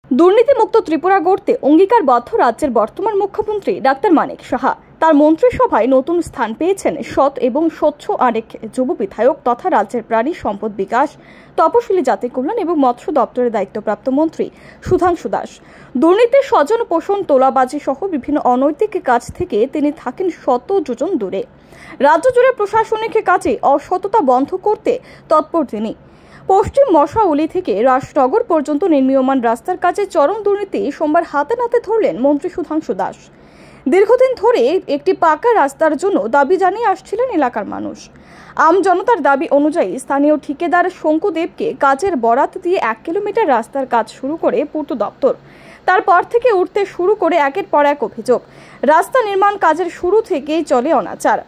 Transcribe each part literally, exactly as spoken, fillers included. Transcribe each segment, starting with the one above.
দুর্নীতিমুক্ত ত্রিপুরা গড়তে অঙ্গীকারবদ্ধ রাজ্যের বর্তমান মুখ্যমন্ত্রী ডাক্তার মানিক সাহা। তার মন্ত্রিসভায় নতুন স্থান পেয়েছেন সৎ এবং স্বচ্ছ আরেক যুব বিধায়ক তথা রাজ্যের প্রাণী সম্পদ বিকাশ, তপশিলি জাতি কল্যাণ এবং মৎস্য দপ্তরের দায়িত্বপ্রাপ্ত মন্ত্রী সুধাংশু দাস। দুর্নীতি, স্বজন পোষণ, তোলাবাজি সহ বিভিন্ন অনৈতিক কাজ থেকে তিনি থাকেন শত যোজন দূরে। রাজ্য জুড়ে প্রশাসনিক কাজে অসততা বন্ধ করতে তৎপর তিনি। পশ্চিম মশাউলি থেকে রাজনগর পর্যন্ত নির্মীয়মান রাস্তার কাজে চরম দুর্নীতি সোমবার হাতে নাতে ধরলেন মন্ত্রী সুধাংশু দাস। দীর্ঘদিন ধরে একটি পাকা রাস্তার জন্য দাবি জানিয়ে আসছিলেন এলাকার মানুষ। আম জনতার দাবি অনুযায়ী স্থানীয় ঠিকাদার শঙ্কুদেবকে কাজের বরাত দিয়ে এক কিলোমিটার রাস্তার কাজ শুরু করে পূর্ত দপ্তর। তারপর থেকে উঠতে শুরু করে একের পর এক অভিযোগ। রাস্তা নির্মাণ কাজের শুরু থেকেই চলে অনাচার।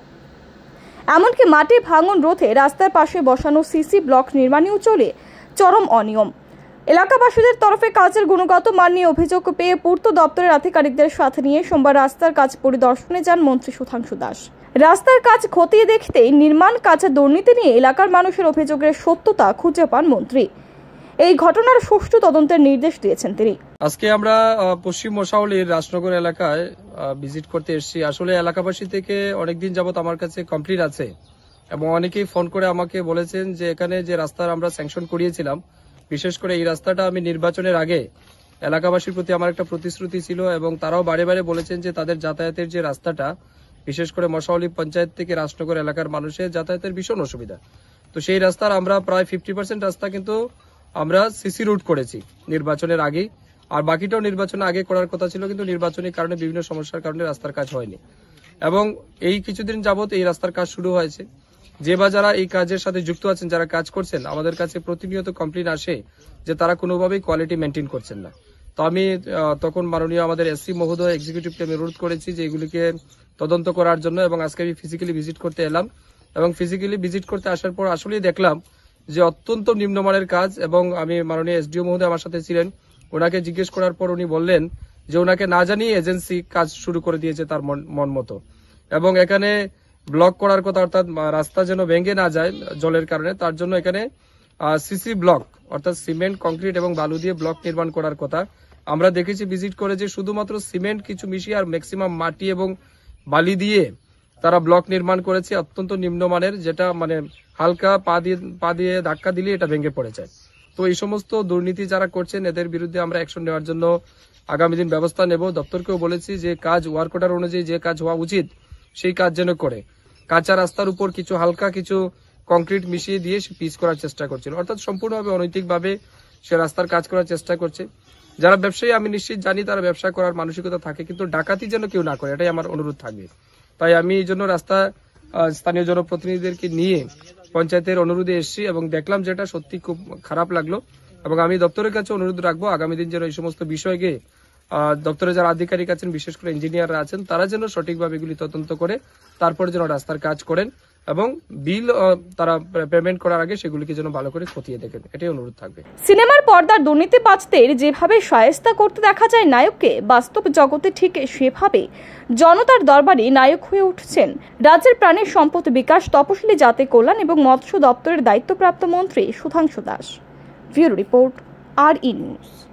এমনকি মাটি ভাঙন রোধে রাস্তার পাশে বসানো সিসি ব্লক নির্মাণেও চলে চরম অনিয়ম। এলাকাবাসীদের তরফে কাজের গুণগত মান নিয়ে অভিযোগ পেয়ে পূর্ত দপ্তরের আধিকারিকদের সাথে নিয়ে সোমবার রাস্তার কাজ পরিদর্শনে যান মন্ত্রী সুধাংশু দাস। রাস্তার কাজ খতিয়ে দেখতেই নির্মাণ কাজে দুর্নীতি নিয়ে এলাকার মানুষের অভিযোগের সত্যতা খুঁজে পান মন্ত্রী। এই ঘটনার সুষ্ঠু তদন্তের নির্দেশ দিয়েছেন তিনি। আজকে আমরা পশ্চিম মশাউলির রাজনগর এলাকায় ভিজিট করতে এসেছি। আসলে এলাকাবাসী থেকে অনেকদিন যাবত আমার কাছে কমপ্লেইন আছে এবং অনেকেই ফোন করে আমাকে বলেছেন যে এখানে যে রাস্তা আমরা স্যাংশন করিয়েছিলাম, বিশেষ করে এই রাস্তাটা আমি নির্বাচনের আগে এলাকাবাসীর প্রতি আমার একটা প্রতিশ্রুতি ছিল এবং তারাও বারে বারে বলেছেন যে তাদের যাতায়াতের যে রাস্তাটা, বিশেষ করে মশাউলি পঞ্চায়েত থেকে রাজনগর এলাকার মানুষের যাতায়াতের ভীষণ অসুবিধা। তো সেই রাস্তার আমরা প্রায় ফিফটি পার্সেন্ট রাস্তা কিন্তু আমরা সিসি রুট করেছি নির্বাচনের আগেই, আর বাকিটাও নির্বাচনের আগে করার কথা ছিল, কিন্তু নির্বাচনের কারণে বিভিন্ন সমস্যার কারণে রাস্তার কাজ হয়নি। এবং এই কিছুদিন যাবত এই রাস্তার কাজ শুরু হয়েছে। যে বা যারা এই কাজের সাথে যুক্ত আছেন, যারা কাজ করছেন, আমাদের কাছে প্রতিনিয়ত কমপ্লেইন আসে যে তারা কোনোভাবেই কোয়ালিটি মেনটেন করছেন না। তো আমি তখন মাননীয় আমাদের এসসি মহোদয় এক্সিকিউটিভকে আমি অনুরোধ করেছি যে এগুলিকে তদন্ত করার জন্য, এবং আজকে আমি ফিজিক্যালি ভিজিট করতে এলাম এবং ফিজিক্যালি ভিজিট করতে আসার পর আসলেই দেখলাম যে অত্যন্ত নিম্নমানের কাজ। এবং আমি মাননীয় এসডিও মহোদয় আমার সাথে ছিলেন, ওনাকে জিজ্ঞেস করার পর উনি বললেন যে ওনাকে না জানিয়ে এজেন্সি কাজ শুরু করে দিয়েছে তার মন মতো, এবং এখানে ব্লক করার কথা, অর্থাৎ রাস্তা যেন ভেঙে না যায় জলের কারণে, তার জন্য এখানে সিসি ব্লক অর্থাৎ সিমেন্ট, কংক্রিট এবং বালু দিয়ে ব্লক নির্মাণ করার কথা। আমরা দেখেছি ভিজিট করে যে শুধুমাত্র সিমেন্ট কিছু মিশিয়ে আর ম্যাক্সিমাম মাটি এবং বালি দিয়ে তারা ব্লক নির্মাণ করেছে, অত্যন্ত নিম্নমানের, যেটা মানে হালকা পা দিয়ে পা দিয়ে ধাক্কা দিলে এটা ভেঙে পড়ে যায়। তো এই সমস্ত দুর্নীতি যারা করছেন এদের বিরুদ্ধে আমরা অ্যাকশন নেওয়ার জন্য আগামী দিন ব্যবস্থা নেব। দপ্তরকেও বলেছি যে কাজ ওয়ার্ক অর্ডার অনুযায়ী যে কাজ হওয়া উচিত সেই কাজ যেন করে। কাঁচা রাস্তার উপর কিছু হালকা কিছু কংক্রিট মিশিয়ে দিয়ে সে পিচ করার চেষ্টা করছিল, অর্থাৎ সম্পূর্ণভাবে অনৈতিকভাবে সে রাস্তার কাজ করার চেষ্টা করছে। যারা ব্যবসায়ী আমি নিশ্চিত জানি তারা ব্যবসা করার মানসিকতা থাকে, কিন্তু ডাকাতি যেন কেউ না করে, এটাই আমার অনুরোধ থাকবে। তাই আমি এই জন্য রাস্তা স্থানীয় জনপ্রতিনিধিদেরকে নিয়ে পঞ্চায়েতের অনুরোধে এসেছি এবং দেখলাম যেটা সত্যি খুব খারাপ লাগলো। এবং আমি দপ্তরের কাছে অনুরোধ রাখবো আগামী দিন যেন এই সমস্ত বিষয়কে দপ্তরে যারা আধিকারিক আছেন, বিশেষ করে ইঞ্জিনিয়াররা আছেন, তারা যেন সঠিকভাবে এগুলি তদন্ত করে তারপরে যেন রাস্তার কাজ করেন এবং বিল তারা পেমেন্ট করার আগে সেগুলিকে যেন ভালো করে খতিয়ে দেখেন, এটাই অনুরোধ থাকবে। সিনেমার পর্দার দুর্নীতিবাজদের যেভাবে শায়েস্তা করতে দেখা যায় নায়ককে, বাস্তব জগতে ঠিক সেভাবে জনতার দরবারে নায়ক হয়ে উঠছেন রাজ্যের প্রাণী সম্পদ বিকাশ, তপশিলি জাতি কল্যাণ এবং মৎস্য দপ্তরের দায়িত্বপ্রাপ্ত মন্ত্রী সুধাংশু দাস। ব্যুরো রিপোর্ট, আর ই নিউজ।